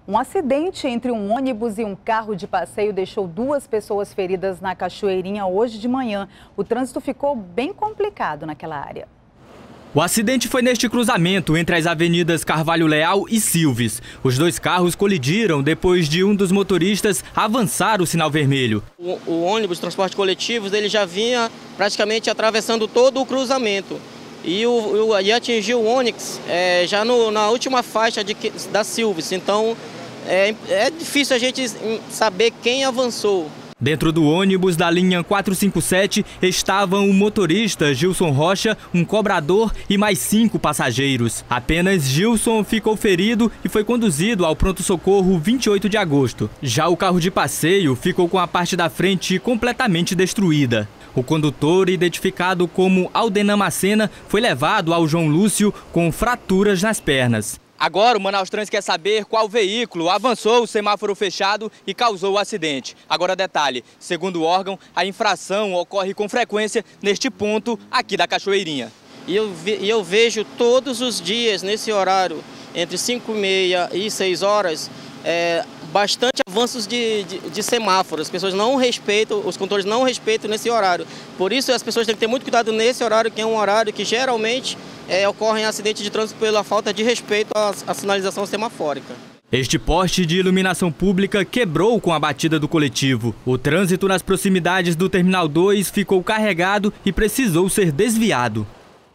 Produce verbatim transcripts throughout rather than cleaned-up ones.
Um acidente entre um ônibus e um carro de passeio deixou duas pessoas feridas na Cachoeirinha hoje de manhã. O trânsito ficou bem complicado naquela área. O acidente foi neste cruzamento entre as avenidas Carvalho Leal e Silves. Os dois carros colidiram depois de um dos motoristas avançar o sinal vermelho. O, o ônibus de transporte coletivo ele já vinha praticamente atravessando todo o cruzamento. E, o, o, e atingiu o Onix é, já no, na última faixa de, da Silves. Então é, é difícil a gente saber quem avançou. Dentro do ônibus da linha quatrocentos e cinquenta e sete estavam o motorista Gilson Rocha, um cobrador e mais cinco passageiros. Apenas Gilson ficou ferido e foi conduzido ao pronto-socorro vinte e oito de agosto. Já o carro de passeio ficou com a parte da frente completamente destruída. O condutor, identificado como Aldenan Macena, foi levado ao João Lúcio com fraturas nas pernas. Agora o Manaus Trans quer saber qual veículo avançou o semáforo fechado e causou o acidente. Agora detalhe, segundo o órgão, a infração ocorre com frequência neste ponto aqui da Cachoeirinha. E eu, e eu vejo todos os dias nesse horário, entre cinco e meia e seis horas, é, bastante avanços de, de, de semáforos. As pessoas não respeitam, os condutores não respeitam nesse horário. Por isso as pessoas têm que ter muito cuidado nesse horário, que é um horário que geralmente é, ocorrem acidentes de trânsito pela falta de respeito à, à sinalização semafórica. Este poste de iluminação pública quebrou com a batida do coletivo. O trânsito nas proximidades do Terminal dois ficou carregado e precisou ser desviado.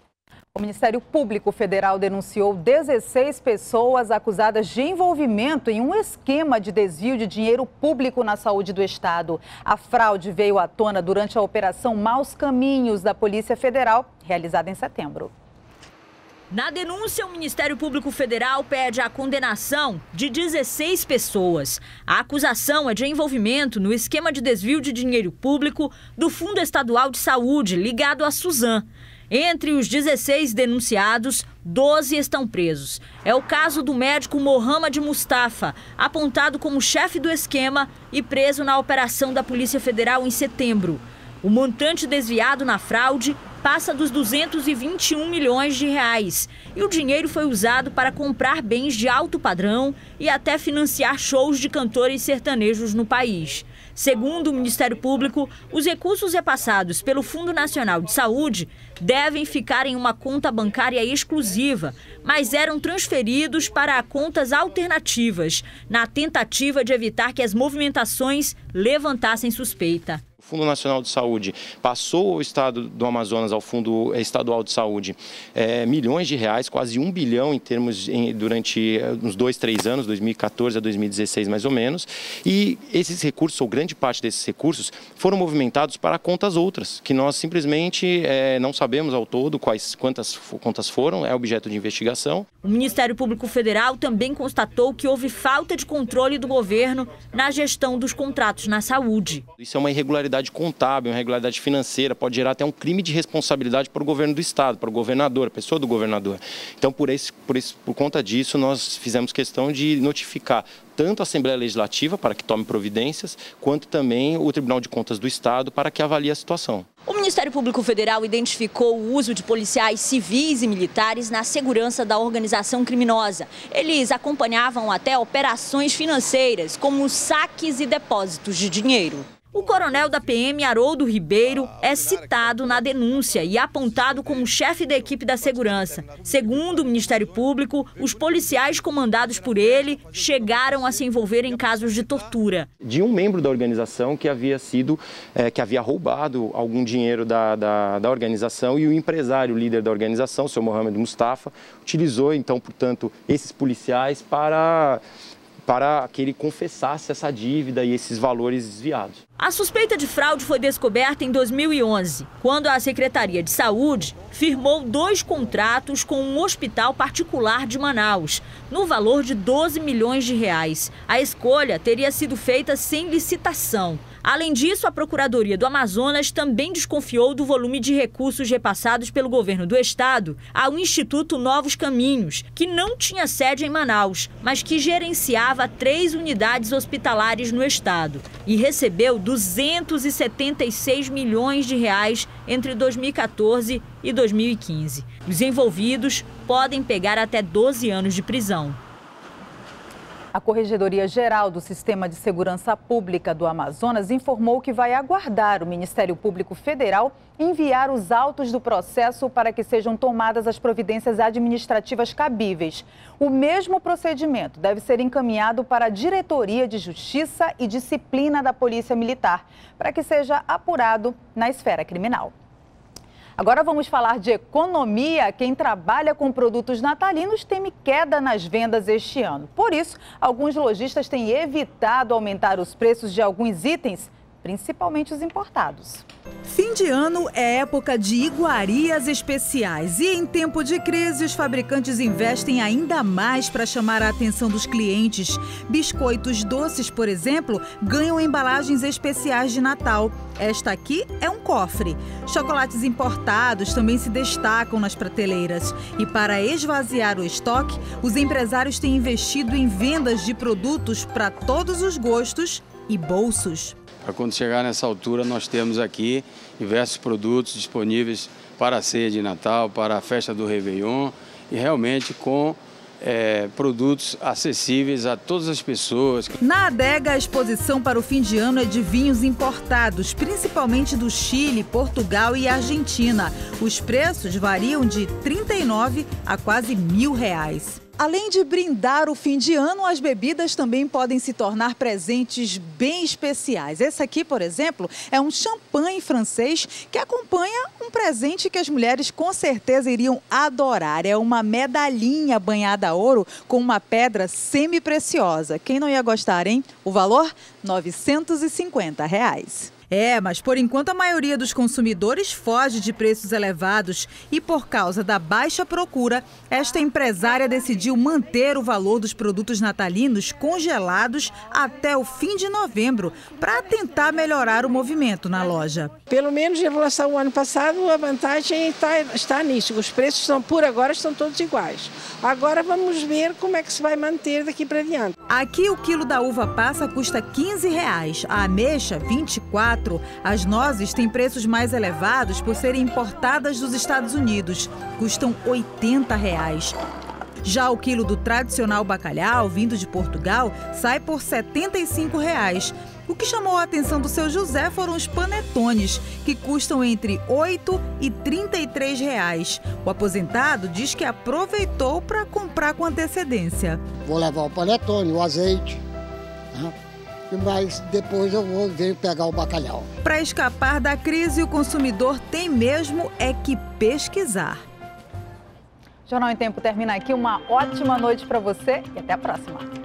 O Ministério Público Federal denunciou dezesseis pessoas acusadas de envolvimento em um esquema de desvio de dinheiro público na saúde do Estado. A fraude veio à tona durante a Operação Maus Caminhos da Polícia Federal, realizada em setembro. Na denúncia, o Ministério Público Federal pede a condenação de dezesseis pessoas. A acusação é de envolvimento no esquema de desvio de dinheiro público do Fundo Estadual de Saúde, ligado à Suzam. Entre os dezesseis denunciados, doze estão presos. É o caso do médico Mohamed Mustafa, apontado como chefe do esquema e preso na operação da Polícia Federal em setembro. O montante desviado na fraude passa dos duzentos e vinte e um milhões de reais. E o dinheiro foi usado para comprar bens de alto padrão e até financiar shows de cantores sertanejos no país. Segundo o Ministério Público, os recursos repassados pelo Fundo Nacional de Saúde devem ficar em uma conta bancária exclusiva, mas eram transferidos para contas alternativas, na tentativa de evitar que as movimentações levantassem suspeita. O Fundo Nacional de Saúde passou o estado do Amazonas ao Fundo Estadual de Saúde é, milhões de reais, quase um bilhão em termos em, durante uns dois, três anos, dois mil e quatorze a dois mil e dezesseis mais ou menos. E esses recursos, ou grande parte desses recursos, foram movimentados para contas outras, que nós simplesmente é, não sabemos ao todo quais, quantas contas foram, é objeto de investigação. O Ministério Público Federal também constatou que houve falta de controle do governo na gestão dos contratos na saúde. Isso é uma irregularidade contábil, uma irregularidade financeira, pode gerar até um crime de responsabilidade para o governo do Estado, para o governador, a pessoa do governador. Então, por, esse, por, esse, por conta disso, nós fizemos questão de notificar tanto a Assembleia Legislativa para que tome providências, quanto também o Tribunal de Contas do Estado para que avalie a situação. O Ministério Público Federal identificou o uso de policiais civis e militares na segurança da organização criminosa. Eles acompanhavam até operações financeiras, como saques e depósitos de dinheiro. O coronel da P M, Haroldo Ribeiro, é citado na denúncia e apontado como chefe da equipe da segurança. Segundo o Ministério Público, os policiais comandados por ele chegaram a se envolver em casos de tortura. De um membro da organização que havia sido, é, que havia roubado algum dinheiro da, da, da organização, e o empresário, o líder da organização, o senhor Mohamed Mustafa, utilizou então, portanto, esses policiais para... para que ele confessasse essa dívida e esses valores desviados. A suspeita de fraude foi descoberta em dois mil e onze, quando a Secretaria de Saúde firmou dois contratos com um hospital particular de Manaus, no valor de doze milhões de reais. A escolha teria sido feita sem licitação. Além disso, a Procuradoria do Amazonas também desconfiou do volume de recursos repassados pelo governo do estado ao Instituto Novos Caminhos, que não tinha sede em Manaus, mas que gerenciava três unidades hospitalares no estado e recebeu duzentos e setenta e seis milhões de reais entre dois mil e quatorze e dois mil e quinze. Os envolvidos podem pegar até doze anos de prisão. A Corregedoria Geral do Sistema de Segurança Pública do Amazonas informou que vai aguardar o Ministério Público Federal enviar os autos do processo para que sejam tomadas as providências administrativas cabíveis. O mesmo procedimento deve ser encaminhado para a Diretoria de Justiça e Disciplina da Polícia Militar, para que seja apurado na esfera criminal. Agora vamos falar de economia. Quem trabalha com produtos natalinos teme queda nas vendas este ano. Por isso, alguns lojistas têm evitado aumentar os preços de alguns itens, principalmente os importados. Fim de ano é época de iguarias especiais e em tempo de crise os fabricantes investem ainda mais para chamar a atenção dos clientes. Biscoitos doces, por exemplo, ganham embalagens especiais de Natal. Esta aqui é um cofre. Chocolates importados também se destacam nas prateleiras. E para esvaziar o estoque, os empresários têm investido em vendas de produtos para todos os gostos e bolsos. Para quando chegar nessa altura, nós temos aqui diversos produtos disponíveis para a ceia de Natal, para a festa do Réveillon e realmente com é, produtos acessíveis a todas as pessoas. Na adega, a exposição para o fim de ano é de vinhos importados, principalmente do Chile, Portugal e Argentina. Os preços variam de trinta e nove a quase mil reais. Além de brindar o fim de ano, as bebidas também podem se tornar presentes bem especiais. Esse aqui, por exemplo, é um champanhe francês que acompanha um presente que as mulheres com certeza iriam adorar. É uma medalhinha banhada a ouro com uma pedra semi-preciosa. Quem não ia gostar, hein? O valor? novecentos e cinquenta reais. É, mas por enquanto a maioria dos consumidores foge de preços elevados e por causa da baixa procura, esta empresária decidiu manter o valor dos produtos natalinos congelados até o fim de novembro para tentar melhorar o movimento na loja. Pelo menos em relação ao ano passado, a vantagem está, está nisso. Os preços são, por agora estão todos iguais. Agora vamos ver como é que se vai manter daqui para diante. Aqui o quilo da uva passa custa quinze reais, a ameixa vinte e quatro. As nozes têm preços mais elevados por serem importadas dos Estados Unidos. Custam oitenta reais. Já o quilo do tradicional bacalhau, vindo de Portugal, sai por setenta e cinco reais. O que chamou a atenção do seu José foram os panetones, que custam entre oito e trinta e três reais. O aposentado diz que aproveitou para comprar com antecedência. Vou levar o panetone, o azeite, né? Mas depois eu vou vir pegar o bacalhau. Para escapar da crise, o consumidor tem mesmo é que pesquisar. Jornal em Tempo termina aqui. Uma ótima noite para você e até a próxima.